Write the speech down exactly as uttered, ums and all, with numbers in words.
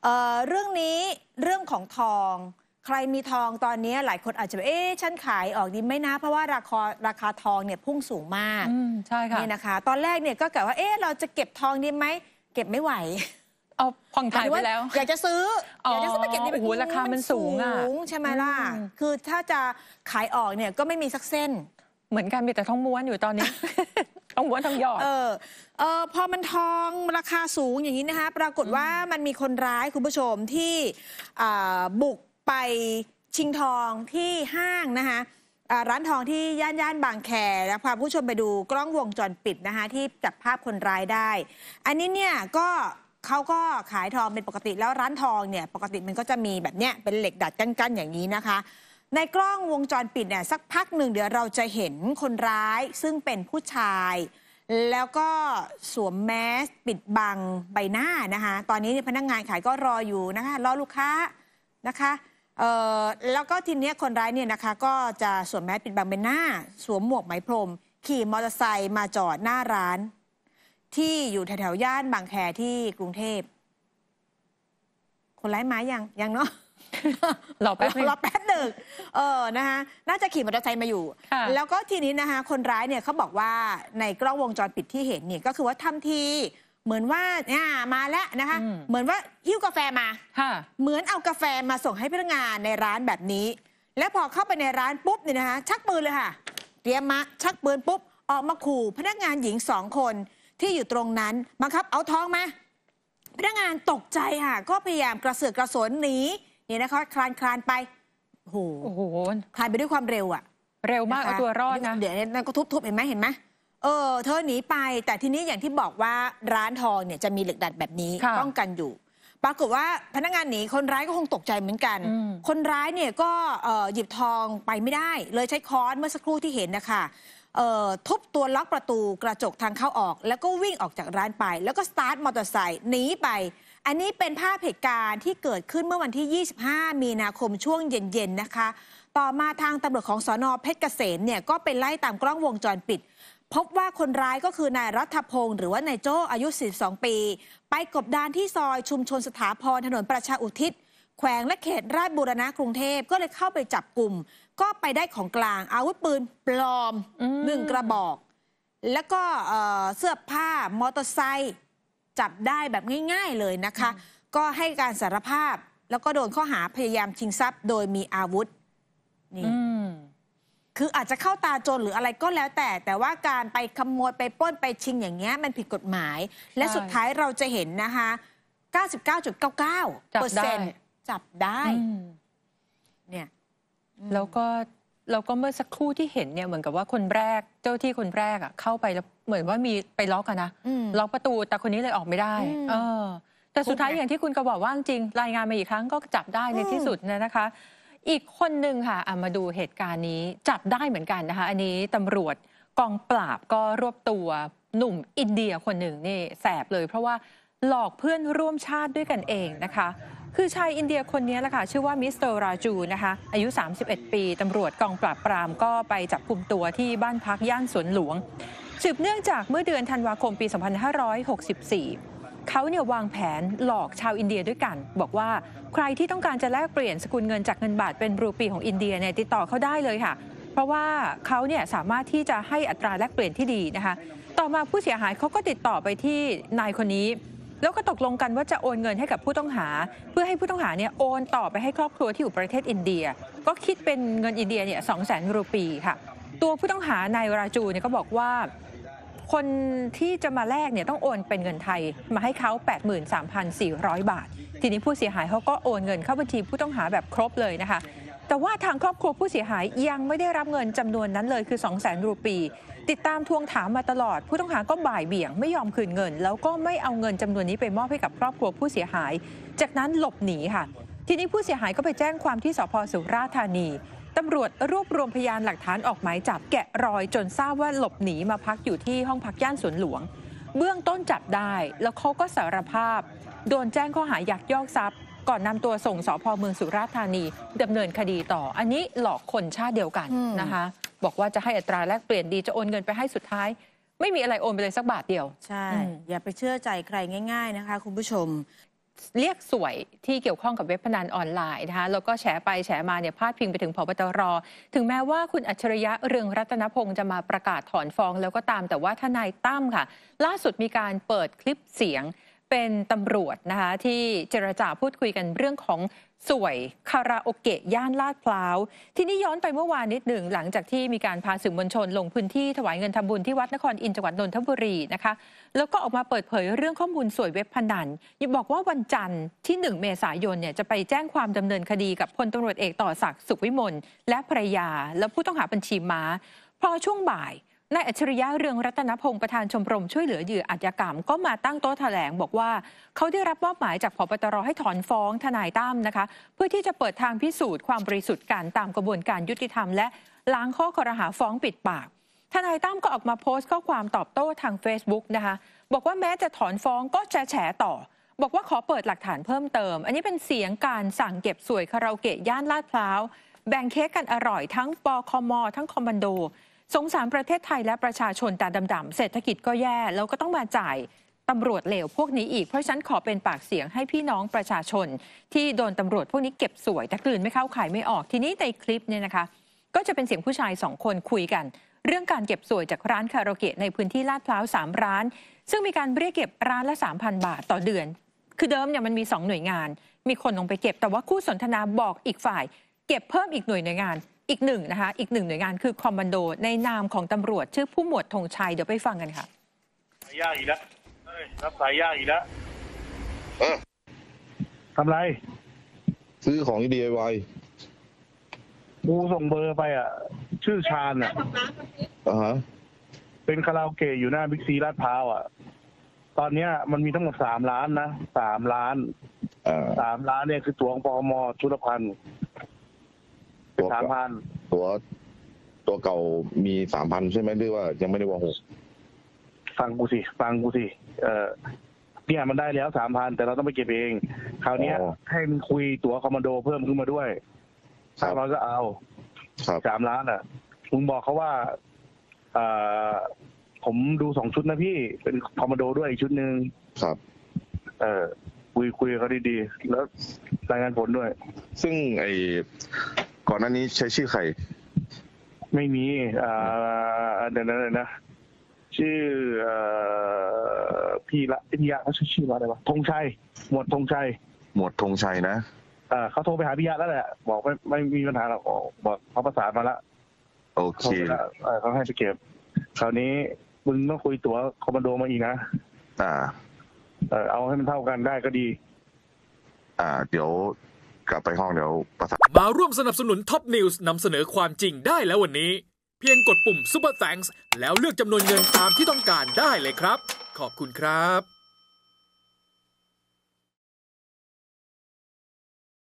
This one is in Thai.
เอ่อเรื่องนี้เรื่องของทองใครมีทองตอนนี้หลายคนอาจจะเอ๊ะฉันขายออกดีไหมนะเพราะว่าราคาราคาทองเนี่ยพุ่งสูงมากใช่ค่ะนี่นะคะตอนแรกเนี่ยก็กะว่าเอ๊ะเราจะเก็บทองดีไหมเก็บไม่ไหวเอาผ่อนจ่ายไปแล้วอยากจะซื้ออยากจะซื้อไปเก็บนี่โอ้โหราคามันสูงอ่ะใช่ไหมล่ะคือถ้าจะขายออกเนี่ยก็ไม่มีสักเส้นเหมือนกันมีแต่ทองม้วนอยู่ตอนนี้ ทองม้วนทองหยอดเออเออพอมันทองราคาสูงอย่างนี้นะคะปรากฏว่ามันมีคนร้ายคุณผู้ชมที่บุกไปชิงทองที่ห้างนะคะร้านทองที่ย่านย่านบางแคแล้วพาผู้ชมไปดูกล้องวงจรปิดนะคะที่จับภาพคนร้ายได้อันนี้เนี่ยก็เขาก็ขายทองเป็นปกติแล้วร้านทองเนี่ยปกติมันก็จะมีแบบเนี้ยเป็นเหล็กดัดกั้นๆอย่างนี้นะคะในกล้องวงจรปิดเนี่ยสักพักหนึ่งเดี๋ยวเราจะเห็นคนร้ายซึ่งเป็นผู้ชายแล้วก็สวมแมสปิดบังใบหน้านะคะตอนนี้พนักงานขายก็รออยู่นะคะรอลูกค้านะคะเอ่อแล้วก็ทีนี้คนร้ายเนี่ยนะคะก็จะสวมแมสปิดบังใบหน้าสวมหมวกไหมพรมขี่มอเตอร์ไซค์มาจอดหน้าร้านที่อยู่แถวๆย่านบางแคที่กรุงเทพคนร้ายมายังยังเนาะรอแป๊บนึงรอแป๊บหนึ่งเออนะคะน่าจะขี่มอเตอร์ไซค์มาอยู่แล้วก็ทีนี้นะคะคนร้ายเนี่ยเขาบอกว่าในกล้องวงจรปิดที่เห็นเนี่ยก็คือว่าทำทีเหมือนว่าเนี่ยมาแล้วนะคะเหมือนว่าหิ้วกาแฟมาเหมือนเอากาแฟมาส่งให้พนักงานในร้านแบบนี้แล้วพอเข้าไปในร้านปุ๊บเนี่ยนะคะชักปืนเลยค่ะเตรียมมาชักปืนปุ๊บออกมาขู่พนักงานหญิงสองคนที่อยู่ตรงนั้นบังคับเอาทองมาพนักงานตกใจค่ะก็พยายามกระเสือกกระสนหนีนี่นะคะคลานคลานไปโอ้โหคลานไปด้วยความเร็วอ่ะเร็วมากเอาตัวรอดนะเดี๋ยวนั่นก็ทุบๆเห็นไหมเห็นไหมเออเธอหนีไปแต่ทีนี้อย่างที่บอกว่าร้านทองเนี่ยจะมีเหล็กดัดแบบนี้ป้องกันอยู่ปรากฏว่าพนักงานหนีคนร้ายก็คงตกใจเหมือนกันคนร้ายเนี่ยก็หยิบทองไปไม่ได้เลยใช้ค้อนเมื่อสักครู่ที่เห็นนะคะทุบตัวล็อกประตูกระจกทางเข้าออกแล้วก็วิ่งออกจากร้านไปแล้วก็สตาร์ทมอเตอร์ไซค์หนีไปอันนี้เป็นภาพเหตุการณ์ที่เกิดขึ้นเมื่อวันที่ยี่สิบห้ามีนาคมช่วงเย็นๆนะคะต่อมาทางตำรวจของสน.เพชรเกษมเนี่ยก็ไปไล่ตามกล้องวงจรปิดพบว่าคนร้ายก็คือนายรัฐพงศ์หรือว่านายโจ้อายุสี่สิบสองปีไปกบดานที่ซอยชุมชนสถาพรถนนประชาอุทิศแขวงและเขตราชบูรณะกรุงเทพก็เลยเข้าไปจับกลุ่มก็ไปได้ของกลางอาวุธปืนปลอมหนึ่งกระบอกแล้วก็เสื้อผ้ามอเตอร์ไซค์จับได้แบบง่ายๆเลยนะคะก็ให้การสารภาพแล้วก็โดนข้อหาพยายามชิงทรัพย์โดยมีอาวุธนี่คืออาจจะเข้าตาโจรหรืออะไรก็แล้วแต่แต่ว่าการไปขโมยไปปล้นไปชิงอย่างเงี้ยมันผิดกฎหมายและสุดท้ายเราจะเห็นนะคะ เก้าสิบเก้าจุดเก้าเก้าเปอร์เซ็นต์ จับได้เนี่ยแล้วก็แล้วก็เมื่อสักครู่ที่เห็นเนี่ยเหมือนกับว่าคนแรกเจ้าที่คนแรกอ่ะเข้าไปแล้วเหมือนว่ามีไปล็อกกันนะล็อกประตูแต่คนนี้เลยออกไม่ได้เออแต่สุดท้ายอย่างที่คุณก็บอกว่าจริงรายงานมาอีกครั้งก็จับได้ในที่สุดนะคะอีกคนหนึ่งค่ะมาดูเหตุการณ์นี้จับได้เหมือนกันนะคะอันนี้ตำรวจกองปราบก็รวบตัวหนุ่มอินเดียคนหนึ่งนี่แสบเลยเพราะว่าหลอกเพื่อนร่วมชาติด้วยกันเองนะคะคือชายอินเดียคนนี้แหละค่ะชื่อว่ามิสเตอร์ราจูนะคะอายุสามสิบเอ็ดปีตำรวจกองปราบปรามก็ไปจับกุมตัวที่บ้านพักย่านสวนหลวงสืบเนื่องจากเมื่อเดือนธันวาคมปีสองพันห้าร้อยหกสิบสี่เขาเนี่ยวางแผนหลอกชาวอินเดียด้วยกันบอกว่าใครที่ต้องการจะแลกเปลี่ยนสกุลเงินจากเงินบาทเป็นรูปีของอินเดียเนี่ยติดต่อเขาได้เลยค่ะเพราะว่าเขาเนี่ยสามารถที่จะให้อัตราแลกเปลี่ยนที่ดีนะคะต่อมาผู้เสียหายเขาก็ติดต่อไปที่นายคนนี้แล้วก็ตกลงกันว่าจะโอนเงินให้กับผู้ต้องหาเพื่อให้ผู้ต้องหาเนี่ยโอนต่อไปให้ครอบครัวที่อยู่ประเทศอินเดียก็คิดเป็นเงินอินเดียเนี่ยสองแสนรูปีค่ะตัวผู้ต้องหานายราจูเนี่ยก็บอกว่าคนที่จะมาแลกเนี่ยต้องโอนเป็นเงินไทยมาให้เขา แปดหมื่นสามพันสี่ร้อย บาททีนี้ผู้เสียหายเขาก็โอนเงินเข้าบัญชีผู้ต้องหาแบบครบเลยนะคะแต่ว่าทางครอบครัวผู้เสียหายยังไม่ได้รับเงินจำนวนนั้นเลยคือ สองแสนรูปีติดตามทวงถามมาตลอดผู้ต้องหาก็บ่ายเบี่ยงไม่ยอมคืนเงินแล้วก็ไม่เอาเงินจำนวนนี้ไปมอบให้กับครอบครัวผู้เสียหายจากนั้นหลบหนีค่ะทีนี้ผู้เสียหายก็ไปแจ้งความที่สภ.สุราษฎร์ธานีตำรวจรวบรวมพยานหลักฐานออกหมายจับแกะรอยจนทราบว่าหลบหนีมาพักอยู่ที่ห้องพักย่านสวนหลวงเบื้องต้นจับได้แล้วเขาก็สารภาพโดนแจ้งข้อหายักยอกทรัพย์ก่อนนำตัวส่งสภ.เมืองสุราษฎร์ธานีดำเนินคดีต่ออันนี้หลอกคนชาติเดียวกันนะคะบอกว่าจะให้อัตราแลกเปลี่ยนดีจะโอนเงินไปให้สุดท้ายไม่มีอะไรโอนไปเลยสักบาทเดียวใช่อย่าไปเชื่อใจใครง่ายๆนะคะคุณผู้ชมเรียกสวยที่เกี่ยวข้องกับเว็บพนันออนไลน์นะคะแล้วก็แฉไปแฉมาเนี่ยพาดพิงไปถึงผบ.ตร.ถึงแม้ว่าคุณอัจฉริยะเรืองรัตนพงศ์จะมาประกาศถอนฟ้องแล้วก็ตามแต่ว่าทนายตั้มค่ะล่าสุดมีการเปิดคลิปเสียงเป็นตำรวจนะคะที่เจรจาพูดคุยกันเรื่องของสวยคาราโอเกะย่านลาดพร้าวทีนี้ย้อนไปเมื่อวานนิดหนึ่งหลังจากที่มีการพาสื่อมวลชนลงพื้นที่ถวายเงินทำบุญที่วัดนครอินทร์จังหวัดนนทบุรีนะคะแล้วก็ออกมาเปิดเผยเรื่องข้อมูลสวยเว็บพนันยังบอกว่าวันจันทร์ที่หนึ่งเมษายนเนี่ยจะไปแจ้งความดำเนินคดีกับพลตำรวจเอกต่อศักดิ์สุขวิมลและภรรยาและผู้ต้องหาบัญชีม้าพอช่วงบ่ายนายอัจฉริยะเรืองรัตนพงศ์ประธานชมรมช่วยเหลือเหยื่ออาชญากรรมก็มาตั้งโต๊ะแถลงบอกว่าเขาได้รับมอบหมายจากผบ.ตร.ให้ถอนฟ้องทนายตั้มนะคะเพื่อที่จะเปิดทางพิสูจน์ความบริสุทธิ์กันตามกระบวนการยุติธรรมและล้างข้อครหาฟ้องปิดปากทนายตั้มก็ออกมาโพสต์ข้อความตอบโต้ทาง Facebook นะคะบอกว่าแม้จะถอนฟ้องก็จะแฉต่อบอกว่าขอเปิดหลักฐานเพิ่มเติมอันนี้เป็นเสียงการสั่งเก็บสวยคาราโอเกะย่านลาดพร้าวแบ่งเค้กกันอร่อยทั้งปคมทั้งคอมมานโดสงสารประเทศไทยและประชาชนตาดำๆเศรษฐกิจก็แย่แล้วก็ต้องมาจ่ายตำรวจเลวพวกนี้อีกเพราะฉะนั้นขอเป็นปากเสียงให้พี่น้องประชาชนที่โดนตำรวจพวกนี้เก็บสวยแต่กลืนไม่เข้าขายไม่ออกทีนี้ในคลิปเนี่ยนะคะก็จะเป็นเสียงผู้ชายสองคนคุยกันเรื่องการเก็บสวยจากร้านคาราโอเกะในพื้นที่ลาดพร้าวสามร้านซึ่งมีการเรียกเก็บร้านละ สามพัน บาทต่อเดือนคือเดิมเนี่ยมันมีสองหน่วยงานมีคนลงไปเก็บแต่ว่าคู่สนทนาบอกอีกฝ่ายเก็บเพิ่มอีกหน่วยงานอีกหนึ่งนะคะอีกหนึ่งหน่วยงานคือคอมมานโดในนามของตำรวจชื่อผู้หมวดธงชัยเดี๋ยวไปฟังกันค่ะสายยากอีกแล้วรับสายยากอีกแล้วเออทำไรซื้อของ ดี ไอ วายกูส่งเบอร์ไปอ่ะชื่อชาญอ่ะอ่าฮะเป็นคาราโอเกะอยู่หน้าบิ๊กซีลาดพร้าวอ่ะตอนเนี้ยมันมีทั้งหมดสามล้านนะสามล้านอ่าสามล้านเนี่ยคือตั๋วของปคม.ชุลพันธ์สามพันตัวตัวเก่ามีสามพันใช่ไหมหรือว่ายังไม่ได้ว่าหกฟังกูสิฟังกูสิเออเนี่ยมันได้แล้วสามพันแต่เราต้องไปเก็บเองคราวนี้ให้มึงคุยตั๋วคอมมานโดเพิ่มขึ้นมาด้วยถ้าเราจะเอาสามล้านอ่ะมึงบอกเขาว่าเออผมดูสองชุดนะพี่เป็นคอมมานโดด้วยอีกชุดหนึ่งครับเออคุยคุยเขาดีๆแล้วรายงานผลด้วยซึ่งไอก่อนหน้านี้ใช้ชื่อใครไม่มีอ่าเดี๋ยวนะนะชื่อพี่ละพี่ยะเขาชื่อชื่อว่าอะไรวะธงชัยหมวดธงชัยหมวดธงชัยนะอ่าเขาโทรไปหาพี่ยะแล้วแหละบอกไม่ไม่มีปัญหาหรอกบอกเขาประสานมาแล้วโอเคเขาให้ไปเก็บคราวนี้มึงต้องคุยตั๋วคอมมานโดมาอีกนะอ่าเออเอาให้มันเท่ากันได้ก็ดีอ่าเดี๋ยวกลับไปห้องเดี๋ยวประสานมาร่วมสนับสนุนท็อปนิวส์นำเสนอความจริงได้แล้ววันนี้เพียงกดปุ่ม Super Thanks แล้วเลือกจำนวนเงินตามที่ต้องการได้เลยครับขอบคุณครับ